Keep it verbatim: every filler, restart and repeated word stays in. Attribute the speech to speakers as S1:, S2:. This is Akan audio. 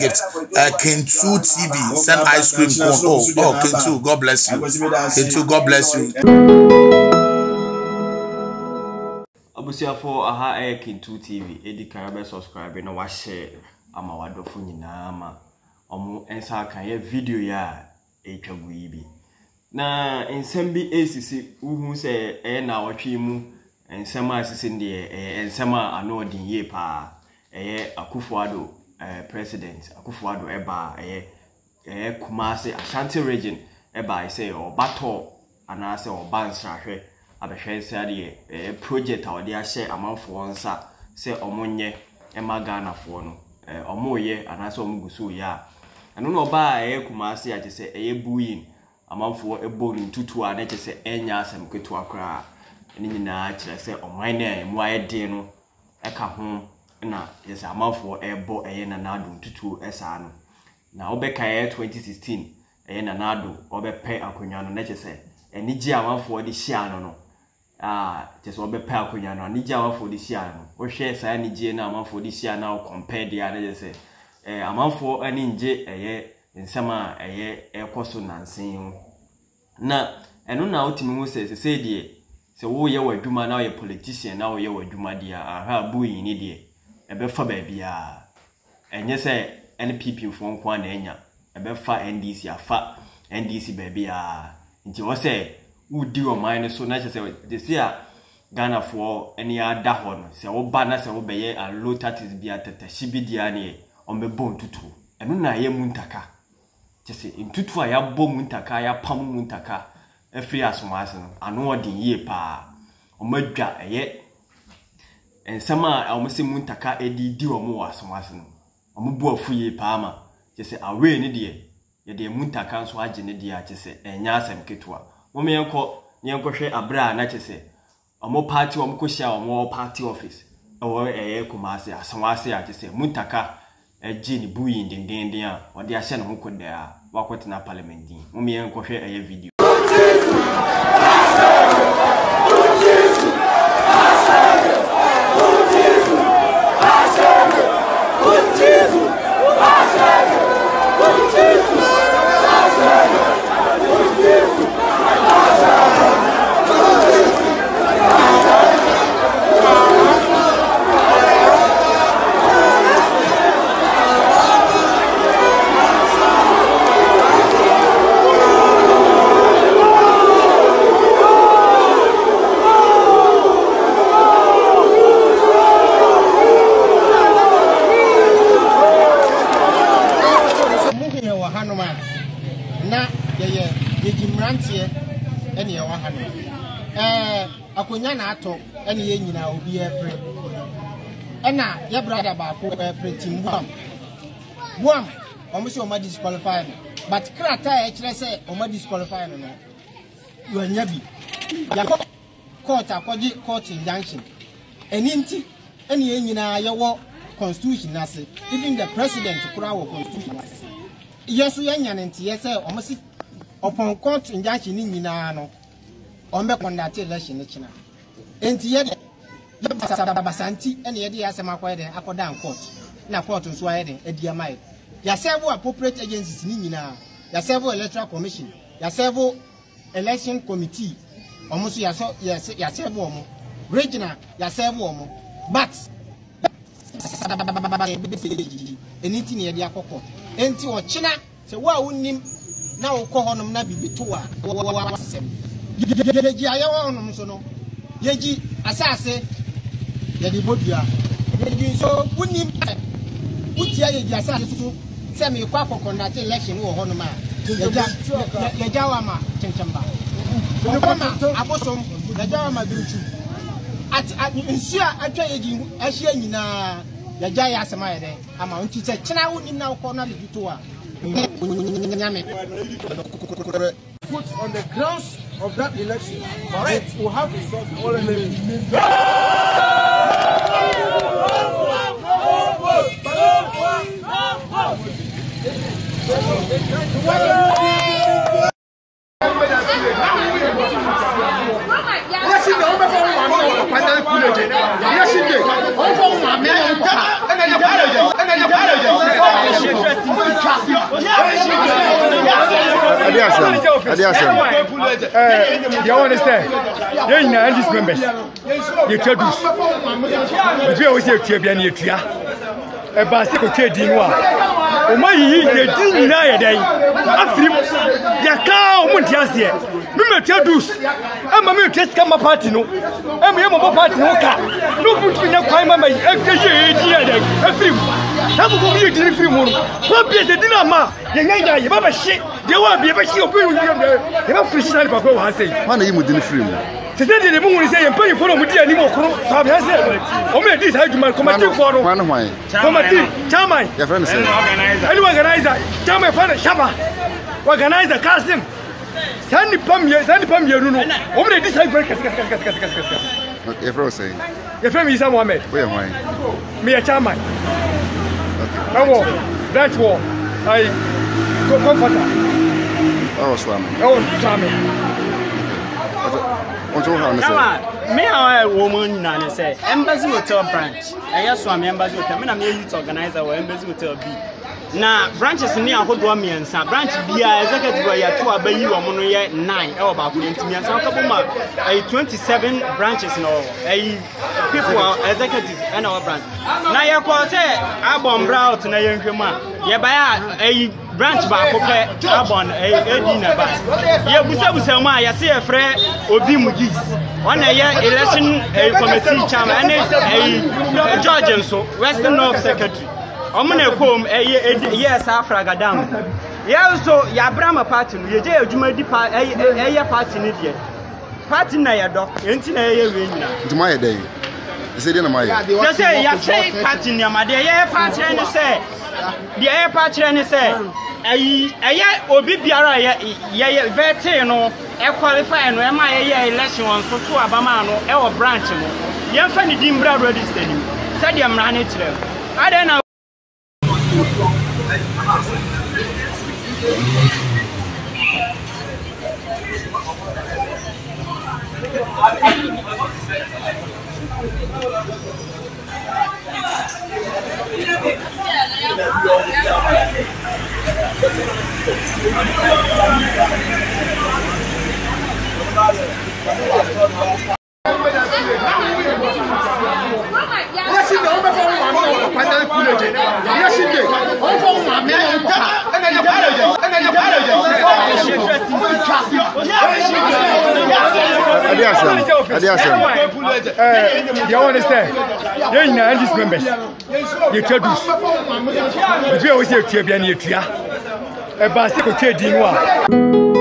S1: gift. Uh, Kintu T V, send ice cream cone. Oh, oh, Kintu, God bless you. Kintu, God bless you.
S2: Abusia for aha air Kintu T V. Edi karabe subscribe na wa share ama wadofo nyina ama omo ensa kan ye video ya etwagu yibi. Na ensem bi esisi uhu se e na wotwe mu ensem asisi de ensem ano odin ye pa eh Akufo-Addo eh president Akufo-Addo eba eh eh Kumasi Ashanti region eba say obato anase obansa hwe abehwe nsa de eh project a ode ahye amanfo nsa se omonye ema Ghana fo no eh omoye anase omuguso ya eno no ba eh Kumasi ate se eh buyin amanfo ebo ntutu a na che se enya asem ketu akra eni nyina kire se oman na mu ayede no eka ho na yesa amanfo ebo eye na nado ntutu esa no na obeka ye twenty sixteen eye na nado obepe akonwa no na che se eni gi amanfo de hia no no ah che se obepe akonwa no ni gi amanfo de hia no o hwe sa ni gi na amanfo de hia na compare dia na che se eh amanfo ani nje eye nsema eye ekoso nansen na eno na otimi hu se se die se wo ye wadwuma na wo ye politician na wo ye wadwuma dia aha buyi ni die ebe fa ba bia enye se N P P fo nko na enya ebe fa N D C afa N D C ba bia nti wo se udi o man so na se de se a Ghana fo eni ada ho no se wo ba na se wo be ye a low taxes bia tata shibidia ne o me bon tutu eno na ye Muntaka se ntutu a ya bom Muntaka ya pam Muntaka efri asomase no ano odin ye pa o madwa eye ensama a o mse Muntaka edi di o mo asomase no o mbu afu ye pa ama se awe ne de ye de Muntaka nso age ne de a se enya asem ketua mo me enko ne enko hwe abra na se o mo party o mo kohia o mo party office o eye Kumasi asomase a se Muntaka eji ni buyi ndendenden a wode ahye ne ho koda a wakotena parliament din mo me enko hwe eye video
S3: na yeye yejimrantie ene ye wa hano eh akonya na ato ene ye nyina obi epre ena ye brother ba ko epre team buam buam omo se o ma disqualify but krata e kire se o ma disqualify no no yo nya bi ya court akoji court injunction eni nti ene ye nyina ye wo constitution na se even the president kura wo constitution na se yesu yanya nti ye se omo si upon court injunction ni nyina no ombe conduct election ni china enti ye basanti ene ye de asem akoye den akoda court na court nso aye den edi amai ya serve appropriate agencies ni nyina ya serve electoral commission ya serve election committee omo so ya so ya serve omo regional ya serve omo but anything ye de akoko enti o china se wa unim na ukọ honom na bibitu a wasem yeji ayawo honom so no yeji asase ye di bodua yeji so unim utia yeji asase so se me kwa conduct election wo honom a yeja yeja wa ma chenchamba koma abosom yeja wa ma birutu at nsia atwa yeji ahia nyina yeja ya asema ye de ama unti se china unim na ukọ na bibitu a
S4: put on the grounds of that election, it will have results all in the
S3: Yes,
S5: You understand? You know these members. You introduce. If you always say to be any tia, a bicycle trading one. Oh my, you didn't know a day. After you can't want to see it. Me introduce. I'm a test come party no. I'm a party no car. No put me in a crime. I'm a free. How come you didn't free moon? What is the dinner? You have a shit. They won't be able to see you. You have free side of a say. One of you didn't free. Today the moon is saying, pay for me anymore. So I said, only this how to my committee for one way. Committee, Chama, your friend, any organizer, Chama, father, Shaba, organizer, Kasim. Sandy Pamia, Sandy Pamia, only this I break. Everyone saying, your family is someone made. Where am I? Me a Chama. No, that's war. I go comforter. Oh, Swami. Oh, Swami. Me, a woman, Nana say, Embassy Hotel branch. I guess I'm Embassy Hotel. I'm a youth organizer or Embassy Hotel B. Now, branches near Hodwami and some branch B. I executive where you are two are by you are nine or about me and some couple more. A twenty-seven branches no. A people are executive and our branch. Now, you call say, I bomb brow to Nayan Huma. Yeah, by a branch back okay, Abon a dinner back. Yeah, Busa, I see a friend Obi Mugis. One a year election a committee chairman a judge and so Western North Secretary. I'm gonna come a yes after Gadam. Yeah, so Yabrama party, you dare do my depart a party in India. Party na dog, ain't in a year. To my day. You said in my day. Say, you say party near my day, yeah, party and say. The air party and say. A year or be Biara, yeah, veteran, a qualifying, where my election on so to Abamano, our branch. Young Fanny Dimbra registered him. Said I'm running to them. I don't know. You understand? You know these members. You introduce. If you always say to be any tia, a bicycle trading one.